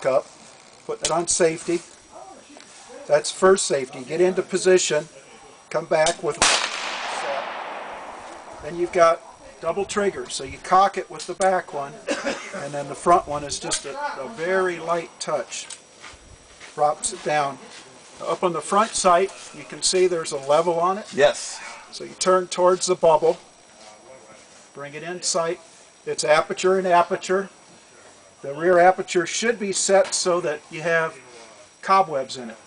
up, putting it on safety. That's first safety. Get into position, come back with set. Then you've got double trigger, so you cock it with the back one, and then the front one is just a very light touch. Drops it down. Up on the front sight, you can see there's a level on it. Yes. So you turn towards the bubble, bring it in sight. It's aperture and aperture. The rear aperture should be set so that you have cobwebs in it.